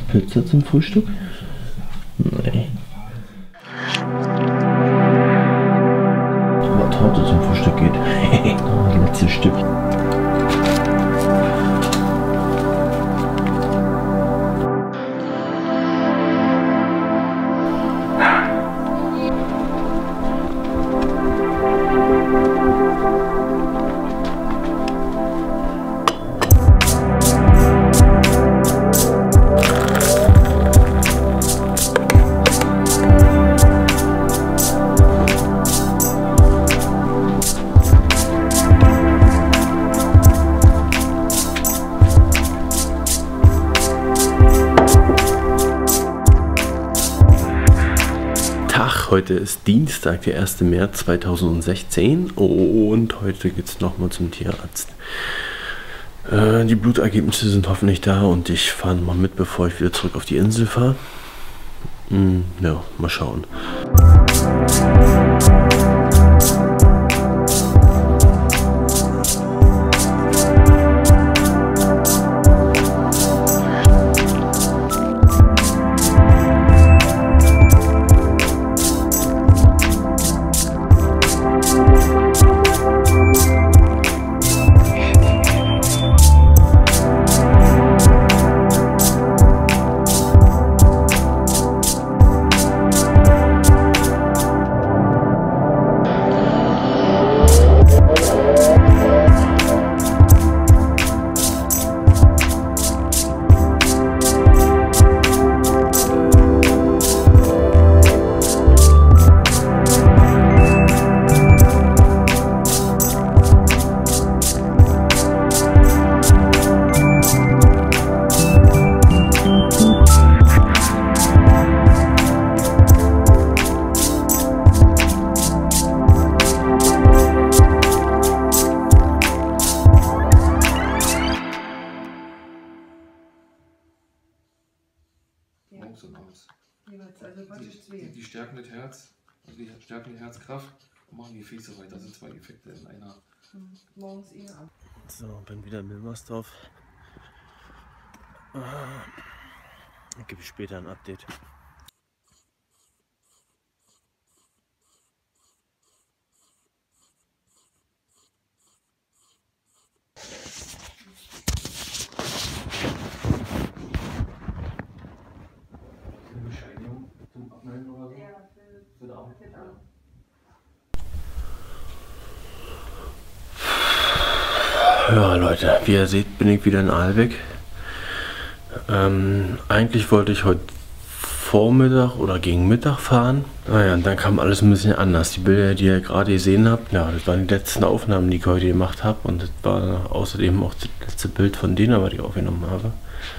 Pizza zum Frühstück? Nee. Aber Torte zum Frühstück geht. Das letzte Stück. Heute ist Dienstag, der 1. März 2016 und heute geht es nochmal zum Tierarzt. Die Blutergebnisse sind hoffentlich da und ich fahre mal mit, bevor ich wieder zurück auf die Insel fahre. Ja, mal schauen. Morgens und abends. Die stärken das Herz, also die stärken die Herzkraft und machen die Gefäße weiter. Das sind zwei Effekte in einer. Morgens eher ab. So, bin wieder in Milmersdorf. Dann gebe ich später ein Update. Ja Leute, wie ihr seht, bin ich wieder in Ahlbeck. Eigentlich wollte ich heute Vormittag oder gegen Mittag fahren. Naja, und dann kam alles ein bisschen anders. Die Bilder, die ihr gerade gesehen habt, ja, das waren die letzten Aufnahmen, die ich heute gemacht habe. Und das war außerdem auch das letzte Bild von denen, was ich aufgenommen habe.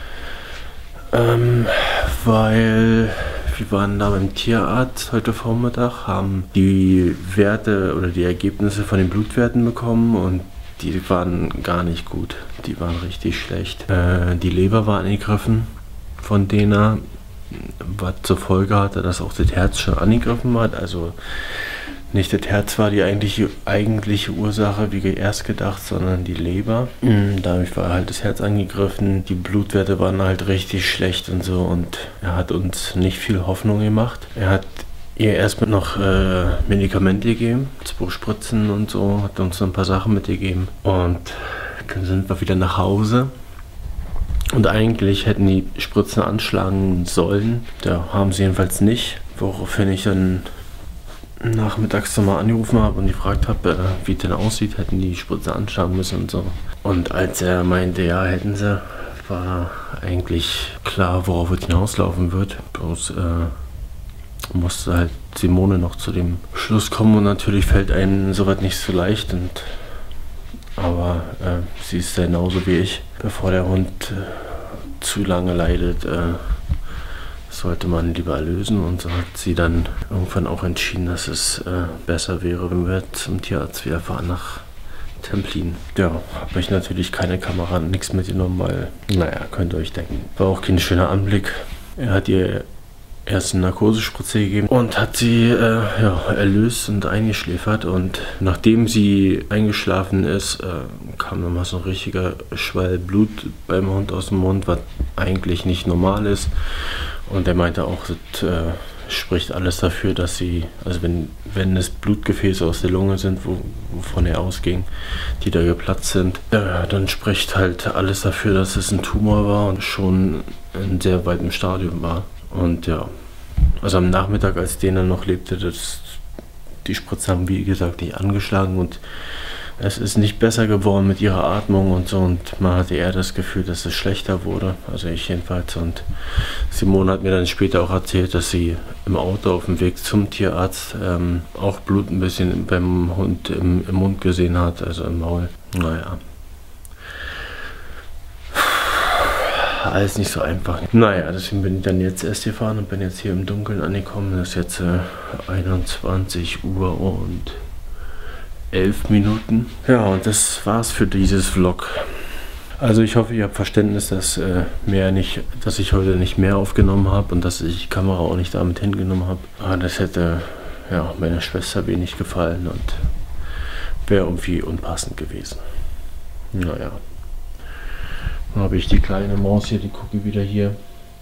Weil wir waren da beim Tierarzt heute Vormittag, haben die Werte oder die Ergebnisse von den Blutwerten bekommen und die waren gar nicht gut. Die waren richtig schlecht. Die Leber war angegriffen von denen, was zur Folge hatte, dass auch das Herz schon angegriffen war. Also nicht das Herz war die eigentliche Ursache, wie erst gedacht, sondern die Leber. Dadurch war halt das Herz angegriffen. Die Blutwerte waren halt richtig schlecht und so. Und er hat uns nicht viel Hoffnung gemacht. Er hat ihr erstmal noch Medikamente gegeben, 2 Spritzen und so, hat uns ein paar Sachen mitgegeben. Und dann sind wir wieder nach Hause. Und eigentlich hätten die Spritzen anschlagen sollen. Da haben sie jedenfalls nicht. Woraufhin ich dann nachmittags nochmal angerufen habe und gefragt habe, wie es denn aussieht, hätten die Spritze anschlagen müssen und so. Und als er meinte, ja, hätten sie, war eigentlich klar, worauf es hinauslaufen wird. Bloß musste halt Simone noch zu dem Schluss kommen und natürlich fällt einem sowas nicht so leicht. Aber sie ist genauso wie ich. Bevor der Hund zu lange leidet, sollte man lieber erlösen, und so hat sie dann irgendwann auch entschieden, dass es besser wäre, wenn wir zum Tierarzt wieder fahren nach Templin. Ja, habe ich natürlich keine Kamera, nichts mitgenommen, weil, naja, könnt ihr euch denken, war auch kein schöner Anblick. Er hat ihr erst eine Narkosespritze gegeben und hat sie erlöst und eingeschläfert. Und nachdem sie eingeschlafen ist, kam nochmal so ein richtiger Schwall Blut beim Hund aus dem Mund, was eigentlich nicht normal ist. Und er meinte auch, das spricht alles dafür, dass sie, also wenn es Blutgefäße aus der Lunge sind, wovon er ausging, die da geplatzt sind, dann spricht halt alles dafür, dass es ein Tumor war und schon in sehr weitem Stadium war. Und ja, also am Nachmittag, als Dena noch lebte, die Spritze haben wie gesagt nicht angeschlagen und es ist nicht besser geworden mit ihrer Atmung und so, und man hatte eher das Gefühl, dass es schlechter wurde, also ich jedenfalls. Und Simone hat mir dann später auch erzählt, dass sie im Auto auf dem Weg zum Tierarzt auch Blut ein bisschen beim Hund im Mund gesehen hat, also im Maul. Naja. Alles nicht so einfach. Naja, deswegen bin ich dann jetzt erst gefahren und bin jetzt hier im Dunkeln angekommen. Das ist jetzt 21 Uhr und 11 Minuten. Ja, und das war's für dieses Vlog. Also ich hoffe, ihr habt Verständnis, dass ich heute nicht mehr aufgenommen habe und dass ich die Kamera auch nicht damit hingenommen habe. Aber das hätte ja meiner Schwester wenig gefallen und wäre irgendwie unpassend gewesen. Naja. Dann habe ich die kleine Maus hier, die gucke wieder hier.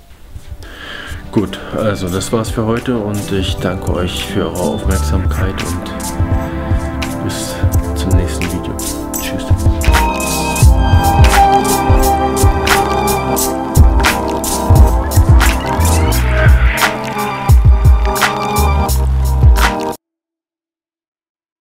Gut, also das war's für heute und ich danke euch für eure Aufmerksamkeit und bis zum nächsten Video. Tschüss.